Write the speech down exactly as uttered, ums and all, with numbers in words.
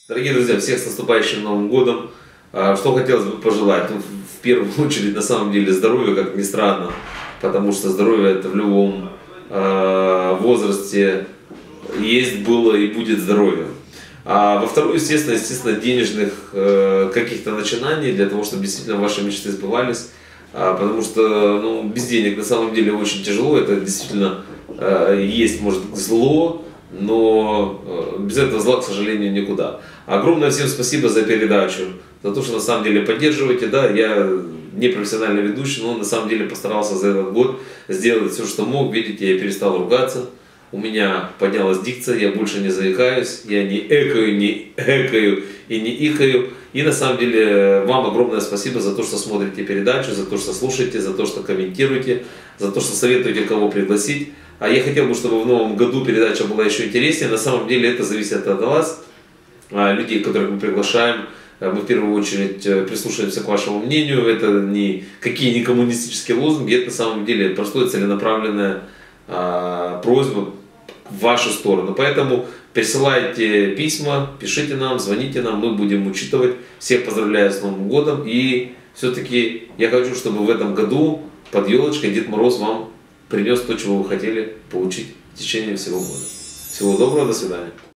Дорогие друзья, всех с наступающим Новым годом! Что хотелось бы пожелать? Ну, в первую очередь, на самом деле, здоровья, как ни странно, потому что здоровье это в любом э, возрасте есть, было и будет здоровье. А во вторую, естественно, естественно, денежных э, каких-то начинаний, для того, чтобы действительно ваши мечты сбывались. А, потому что ну, без денег на самом деле очень тяжело, это действительно э, есть, может, зло, но э, без этого зла, к сожалению, никуда. Огромное всем спасибо за передачу, за то, что на самом деле поддерживаете. Да, я не профессиональный ведущий, но на самом деле постарался за этот год сделать все, что мог. Видите, я перестал ругаться. У меня поднялась дикция, я больше не заикаюсь, я не экаю, не экаю и не ихаю. И на самом деле вам огромное спасибо за то, что смотрите передачу, за то, что слушаете, за то, что комментируете, за то, что советуете, кого пригласить. А я хотел бы, чтобы в новом году передача была еще интереснее. На самом деле это зависит от вас, людей, которых мы приглашаем. Мы в первую очередь прислушиваемся к вашему мнению. Это не какие не коммунистические лозунги, это на самом деле простое целенаправленное просьба в вашу сторону. Поэтому присылайте письма, пишите нам, звоните нам, мы будем учитывать. Всех поздравляю с Новым годом. И все-таки я хочу, чтобы в этом году под елочкой Дед Мороз вам принес то, чего вы хотели получить в течение всего года. Всего доброго, до свидания.